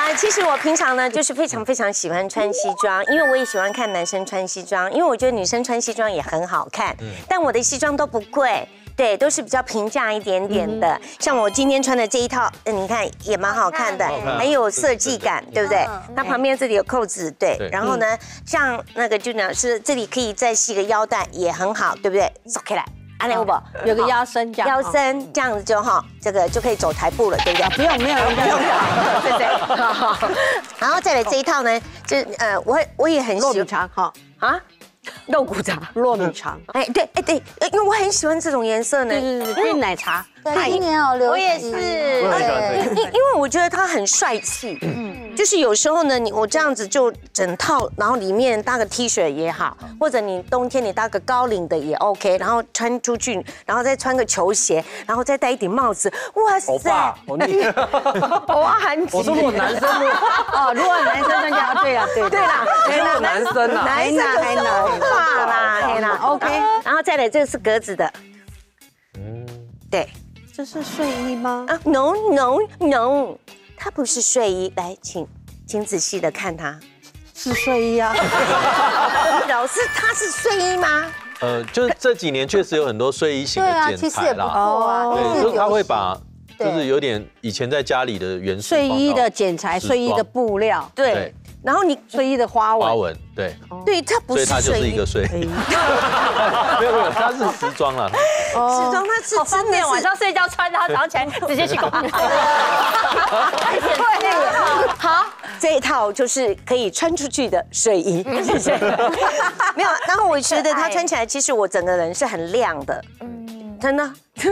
其实我平常呢就是非常非常喜欢穿西装，因为我也喜欢看男生穿西装，因为我觉得女生穿西装也很好看。但我的西装都不贵。 对，都是比较平价一点点的，像我今天穿的这一套，你看也蛮好看的，很有设计感，对不对？它旁边这里有扣子，对。然后呢，像那个就呢是这里可以再系个腰带，也很好，对不对？走开来，安利不？ 有个腰身这样， 腰身这样子就哈，这个就可以走台步了，对不对？ 不用，没有人不用， 对对。然后再来这一套呢，就我也很喜欢糯米肠哈啊。 肉骨茶、 糯米肠， 哎对，因为我很喜欢这种颜色呢， 对，奶茶， 对，今年好流行， 我也是，因为我觉得它很帅气，就是有时候呢，我这样子就整套，然后里面搭个 T 恤也好，或者你冬天你搭个高领的也 OK， 然后穿出去，然后再穿个球鞋，然后再戴一顶帽子，哇塞，哇， 我说如果男生哦，如果男生那就对了， 对啦， 男生啊， 男生还能画啦，黑啦 ，OK， 然后再来这个是格子的，对， 这是睡衣吗？ 啊 ，no， 它不是睡衣，来，请仔细的看它， 是睡衣啊。 老师，它是睡衣吗？ 就是这几年确实有很多睡衣型的剪裁啦， 其实也不错啊， 对，就是他会把。 就是有点以前在家里的元素， 睡衣的剪裁，睡衣的布料， 对，然后你睡衣的花纹， 对， 对，它不是所以它就是一个睡衣，没有，它是时装啦， 时装它是真的晚上睡觉穿，然后早上起来直接去搞。 好，这一套就是可以穿出去的睡衣，谢谢。没有，然后我觉得它穿起来，其实我整个人是很亮的，真的。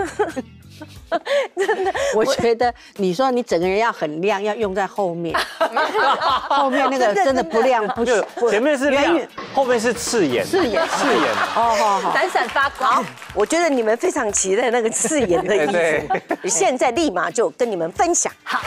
真的，我觉得你说你整个人要很亮，要用在后面，后面那个真的不亮不行。 前面是亮，后面是刺眼。刺眼。 哦，好， 闪闪发光。 我觉得你们非常期待那个刺眼的衣服，现在立马就跟你们分享。好。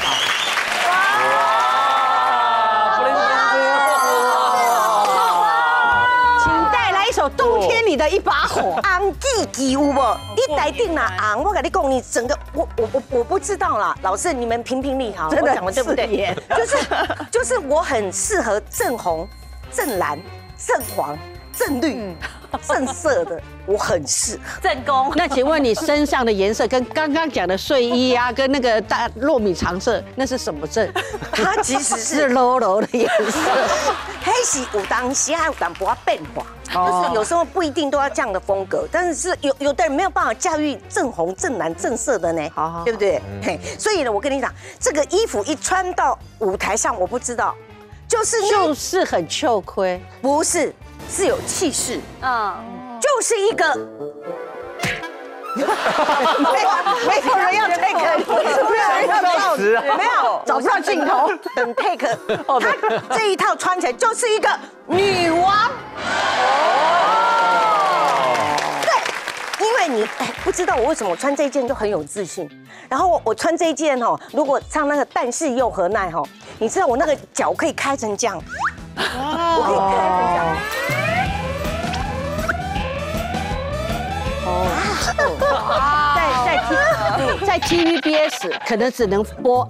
冬天里的一把火， 红记记有无？你台顶啦红，我跟你讲，你整个我不知道啦，老师你们评评理好， 真的讲的对不对？就是我很适合正红、正蓝、正黄、正绿、正色的，我很适合。 正宫。 那请问你身上的颜色跟刚刚讲的睡衣啊，跟那个大糯米长色，那是什么正？ 它其实是柔柔的颜色， 黑是有当时还有淡薄变化。 就是有时候不一定都要这样的风格，但是有的人没有办法驾驭正红、正蓝、正色的呢，对不对？嘿，所以呢，我跟你讲，这个衣服一穿到舞台上，我不知道，就是很秋亏， 不是，是有气势，就是一个。没有人要 take， 没有人要照实，没有找不到镜头，等 take。他这一套穿起来就是一个女王。对，因为你不知道我为什么我穿这一件就很有自信，然后我穿这一件哈，如果唱那个但是又何奈哈，你知道我那个脚可以开成这样，我可以开成这样。 在 TVBS 可能只能播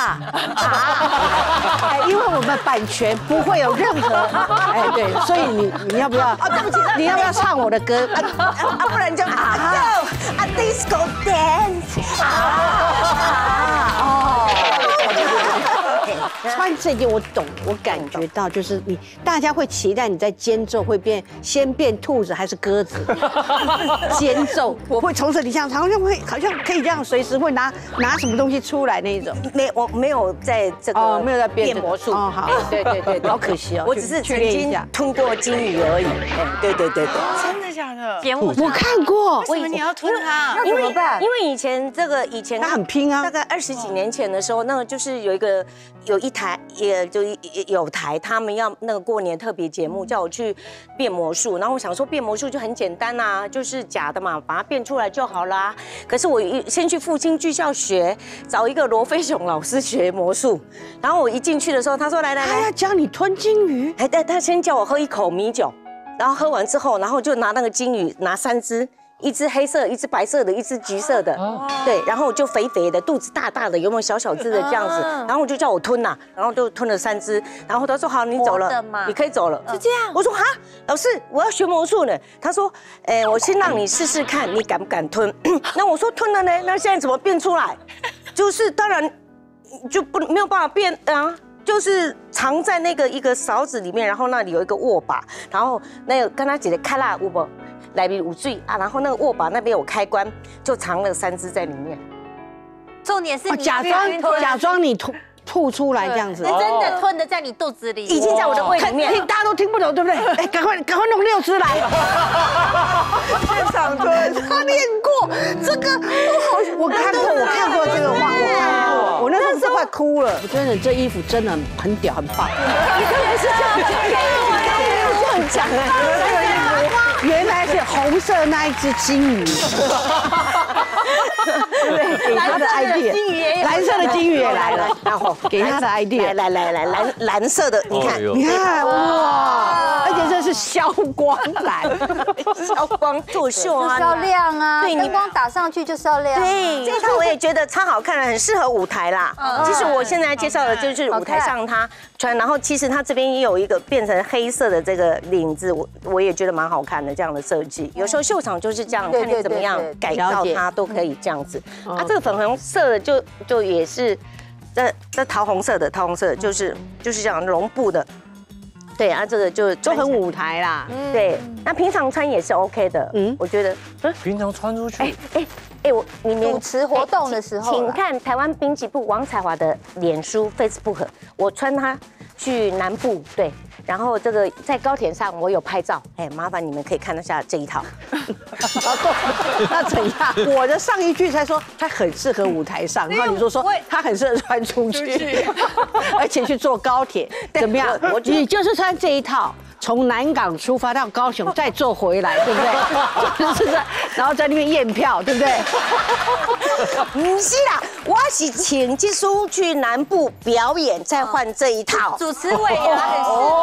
因为我们版权不会有任何对，所以你要不要？对不起，你要不要唱我的歌？ 不然就disco dance 穿这件我懂，我感觉到就是大家会期待你在间奏会先变兔子还是鸽子？间奏我会从这里像好像可以这样，随时会拿什么东西出来那一种。 我没有在这个没有在变魔术。 哦，好，对，好可惜哦， 我只是曾经吞过金鱼而已。对。 真的假的？ 编舞我看过。 为什么你要吞它？ 那怎么办？因为以前他很拼啊， 大概20几年前的时候，那个就是有一台，也就有台，他们要那个过年特别节目，叫我去变魔术。然后我想说变魔术就很简单啊，就是假的嘛，把它变出来就好啦。可是我先去复兴剧校学，找一个罗飞雄老师学魔术。然后我一进去的时候，他说来， 他要教你吞金鱼。 他先叫我喝一口米酒，然后喝完之后，然后就拿那个金鱼，拿3只一只黑色，一只白色的，一只橘色的，对，然后就肥肥的，肚子大大的，有没有小小只的这样子？然后我就叫我吞呐，然后就吞了3只，然后他说好，你走了，你可以走了，是这样。我说哈，老师，我要学魔术呢。他说，我先让你试试看，你敢不敢吞？那我说吞了呢，那现在怎么变出来？就是当然就没有办法变啊。就是藏在那个一个勺子里面，然后那里有一个握把，然后那个跟他姐的开啦，有无来比5水啊，然后那个握把那边有开关，就藏了3只在里面。 重点是你假装你吐出来这样子， 是真的吞的在你肚子里， 已经在我的胃里面， 大家都听不懂，对不对？哎，赶快弄6只来， 现场吞， 他练过这个，我看过这个画，我看过，我那时候都快哭了。我真的这衣服真的很屌，很棒。 你可不是这样讲，这样讲原来是红色那一只金鱼。对，给他的 idea， 蓝色的金鱼也来了，然后给他的 idea， 来，蓝色的，你看哇，而且这是消光蓝， 消光作秀啊， 就是要亮啊， 对， 灯光打上去就是要亮。 对，这套我也觉得超好看的，很适合舞台啦。其实我现在介绍的就是舞台上他穿，然后其实他这边也有一个变成黑色的这个领子，我也觉得蛮好看的这样的设计。有时候秀场就是这样，看你怎么样改造它都可以这样子。啊，这个粉红色的就也是，这桃红色的就是这样绒布的。对啊，这个就很舞台啦。对，那平常穿也是 OK 的。我觉得。 平常穿出去。 你们主持活动的时候， 请看台湾滨崎步王彩华的脸书 Facebook， 我穿它去南部，对，然后这个在高铁上我有拍照，麻烦你们可以看得下这一套。 那怎样？我的上一句才说他很适合舞台上，然后你说他很适合穿出去，而且去坐高铁，怎么样？你就是穿这一套。从南港出发到高雄，再坐回来，对不对？就是这，然后在那边验票，对不对？ 不是啦，我是请技术去南部表演，再换这一套。 主持委也很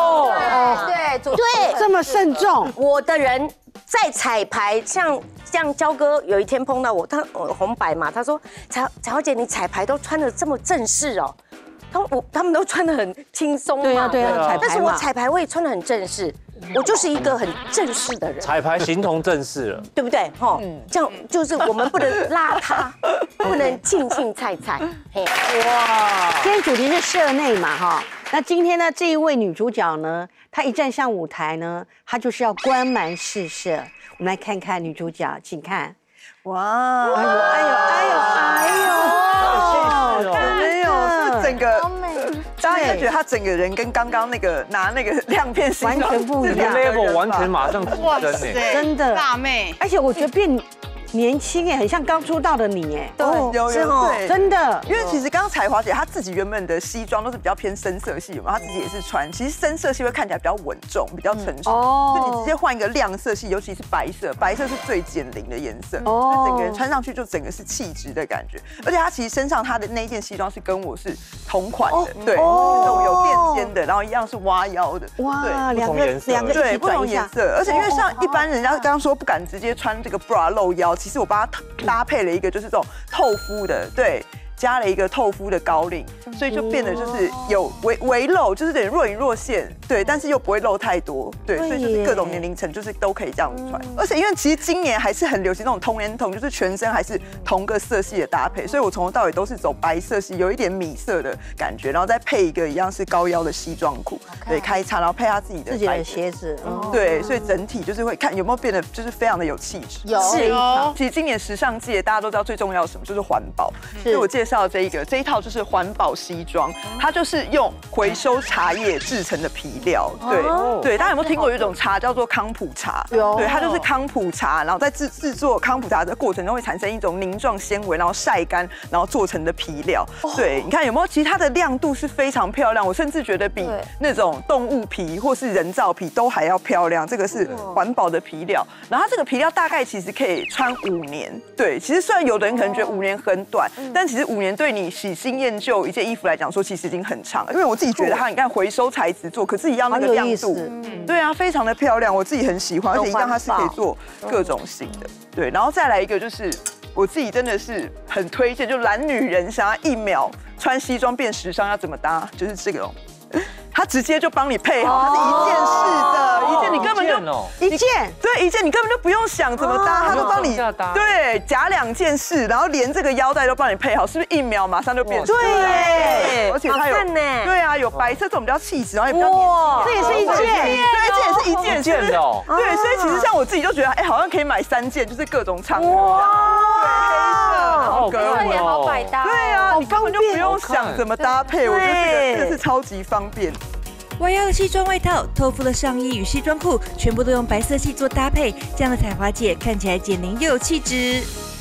对， 这么慎重。 我的人在彩排，像焦哥有一天碰到我，他红白嘛，他说彩华姐，你彩排都穿得这么正式哦。他们都穿得很轻松嘛， 对啊，彩排嘛。 但是我彩排我也穿得很正式，我就是一个很正式的人。 彩排形同正式了， 对不对？哈，这样就是我们不能邋遢，不能庆菜。嘿，哇， 今天主题是社内嘛，哈。那今天呢，这一位女主角呢，她一站上舞台呢，她就是要关门试射。我们来看看女主角，请看。哇，哎呦， 有没有？是整个，大家应该觉得她整个人跟刚刚那个拿那个亮片完全不一样 ，level 完全马上提升哎， 真的大妹， 而且我觉得变年轻哎，很像刚出道的你哎， 对， 真的， 因为其实刚刚彩华姐她自己原本的西装都是比较偏深色系嘛，她自己也是穿，其实深色系会看起来比较稳重，比较成熟，所以你直接换一个亮色系，尤其是白色，白色是最减龄的颜色，那整个人穿上去就整个是气质的感觉，而且她其实身上她的那一件西装是跟我是同款的，对，那种有垫肩的，然后一样是挖腰的， 哇，两个对不同颜色，而且因为像一般人家刚刚说不敢直接穿这个 bra 露腰。其实我帮他搭配了一个就是这种透肤的，对，加了一个透肤的高领，所以就变得就是有微露，就是等于若隐若现，对，但是又不会露太多，对，所以就是各种年龄层就是都可以这样子穿。而且因为其实今年还是很流行那种同年同，就是全身还是同个色系的搭配，所以我从头到尾都是走白色系，有一点米色的感觉，然后再配一个一样是高腰的西装裤，对，开叉，然后配他自己的鞋子， 对，所以整体就是会看有没有变得就是非常的有气质。 有， 其实今年时尚界大家都知道最重要的什么，就是环保，所以我介绍这一套就是环保西装，它就是用回收茶叶制成的皮料，对，大家有没有听过有一种茶叫做康普茶？ 有， 对，它就是康普茶，然后在制作康普茶的过程中会产生一种凝状纤维，然后晒干，然后做成的皮料。对，你看有没有？其实它的亮度是非常漂亮，我甚至觉得比那种动物皮或是人造皮都还要漂亮。这个是环保的皮料，然后它这个皮料大概其实可以穿5年。对，其实虽然有的人可能觉得5年很短，但其实5 5年对你喜新厌旧一件衣服来讲说，其实已经很长了。因为我自己觉得它，你看回收材质做，可是一样那个亮度，对啊，非常的漂亮，我自己很喜欢，而且一样它是可以做各种型的。对，然后再来一个就是我自己真的是很推荐，就懒女人想要1秒穿西装变时尚要怎么搭，就是这种。他直接就帮你配好，它是一件式的，一件你根本就一件， 对，一件你根本就不用想怎么搭，他都帮你对夹2件式，然后连这个腰带都帮你配好，是不是1秒马上就变？ 对， 而且它有对啊，有白色这种比较气质，然后也比较哇，这也是一件， 对，这也是一件件的哦。 对，所以其实像我自己就觉得，哎，好像可以买3件，就是各种场合，对，黑色，然后格纹也好百搭。 对啊，你根本就不用想怎么搭配，我觉得这个是超级方便。 弯腰的西装外套、透肤的上衣与西装裤，全部都用白色系做搭配，这样的彩华姐看起来减龄又有气质。